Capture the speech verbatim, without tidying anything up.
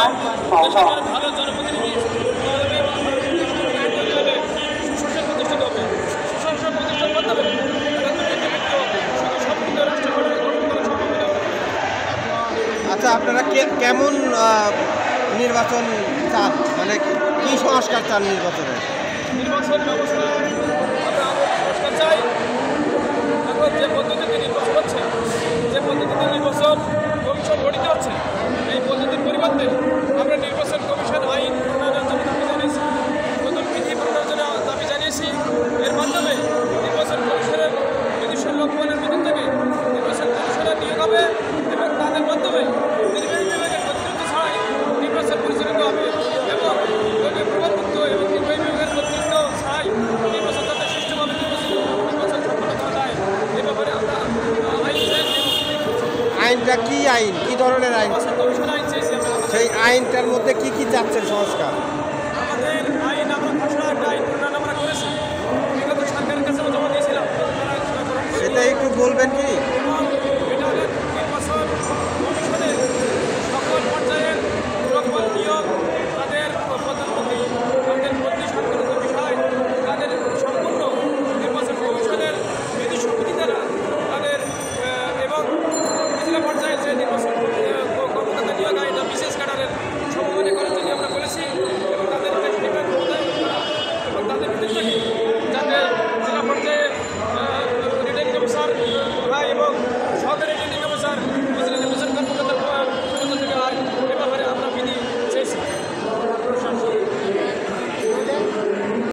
ভালো জনপ্রতিনিধি সুশাসন প্রতিষ্ঠিত হবে। সুশাসন প্রতিষ্ঠার মাধ্যমে সম্পূর্ণ রাষ্ট্র গঠন করা সম্ভব হবে। আচ্ছা, আপনারা কেমন নির্বাচন চান, মানে কি সংস্কার চান নির্বাচনে? নির্বাচন ব্যবস্থা আমরা সংস্কার চাই। এখন যে পদ্ধতিতে নির্বাচন হচ্ছে, যে পদ্ধতিতে নির্বাচন কমিশন গঠিত হচ্ছে, এই পদ্ধতির পরিবর্তে আমরা নির্বাচন কমিশন আইন প্রণয়নের জন্য দাবি জানিয়েছি, নতুন বিধি প্রণয়নের জন্য দাবি জানিয়েছি। এর মাধ্যমে নির্বাচন কমিশনের নিজস্ব লক্ষ্যমানের ভিতর থেকে নির্বাচন কমিশনার নিয়োগ হবে এবং তাদের মাধ্যমে নির্বাহী বিভাগের কর্তৃত্ব ছাড়াই নির্বাচন পরিচালিত হবে এবং প্রভাবমুক্ত এবং নির্বাহী বিভাগের কর্তৃত্ব ছাড়াই নির্বাচন যাতে সুষ্ঠুভাবে নির্বাচন সম্পন্ন করা যায় এ ব্যাপারে আমরা আইন চাই। আইনটা কি আইন, কি ধরনের আইন? কমিশন আইন চেয়েছি। সেই আইনটার মধ্যে কি কি চাচ্ছেন সংস্কার?